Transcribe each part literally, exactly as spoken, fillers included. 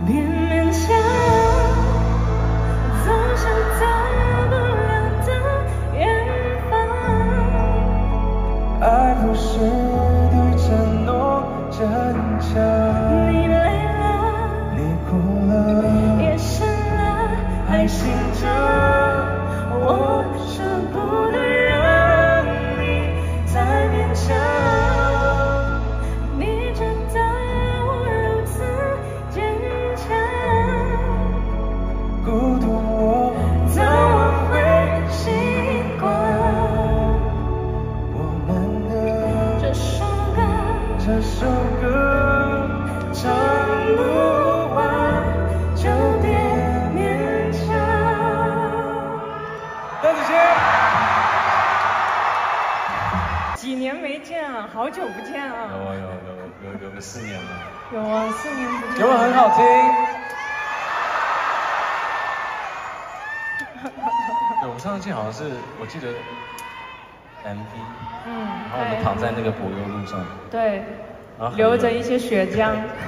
别勉强，走向大不了的远方。 爱不是对承诺坚强。 你累了， 你哭了， 也深了，还醒着，我舍不得让你再勉强。你知道我如此坚强， 孤独我早晚会习惯。 我们的这首歌这首歌唱不完，就别勉强。 邓紫棋。 几年没见了，好久不见了。 有啊有有有有个四年了。 有啊，四年不见。 有没有很好听？对，我们上次见好像是我记得 M V， 嗯， 然后我们躺在那个柏油路上， 对， 然后流着一些血浆。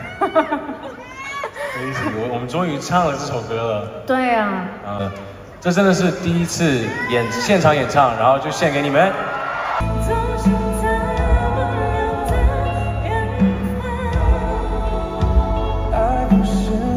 没意思，我我们终于唱了这首歌了。 对啊。 呃，这真的是第一次演现场演唱，然后就献给你们。 走向大不了的远方。 爱不是